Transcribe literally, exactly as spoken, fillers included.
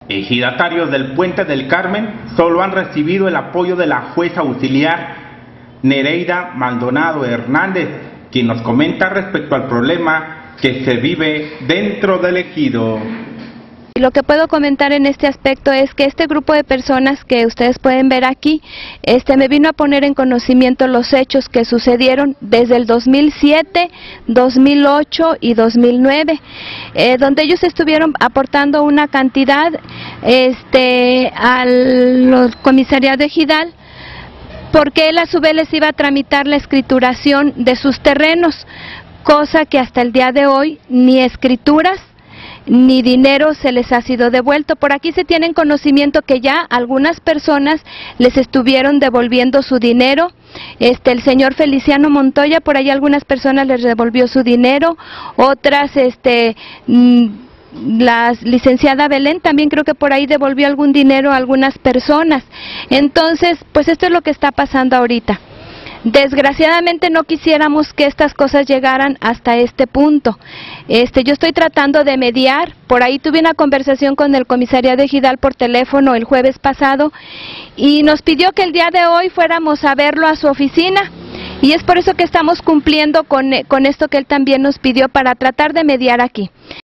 Ejidatarios del Puente del Carmen solo han recibido el apoyo de la jueza auxiliar Nereida Maldonado Hernández, quien nos comenta respecto al problema que se vive dentro del ejido. Lo que puedo comentar en este aspecto es que este grupo de personas que ustedes pueden ver aquí, este me vino a poner en conocimiento los hechos que sucedieron desde el dos mil siete, dos mil ocho y dos mil nueve, eh, donde ellos estuvieron aportando una cantidad este, al comisariado ejidal, porque él a su vez les iba a tramitar la escrituración de sus terrenos, cosa que hasta el día de hoy ni escrituras ni dinero se les ha sido devuelto. Por aquí se tienen conocimiento que ya algunas personas les estuvieron devolviendo su dinero. Este, el señor Feliciano Montoya, por ahí algunas personas les devolvió su dinero, otras, este, la licenciada Belén también creo que por ahí devolvió algún dinero a algunas personas. Entonces, pues esto es lo que está pasando ahorita. Desgraciadamente no quisiéramos que estas cosas llegaran hasta este punto. Este, yo estoy tratando de mediar, por ahí tuve una conversación con el comisariado ejidal por teléfono el jueves pasado y nos pidió que el día de hoy fuéramos a verlo a su oficina y es por eso que estamos cumpliendo con, con esto que él también nos pidió para tratar de mediar aquí.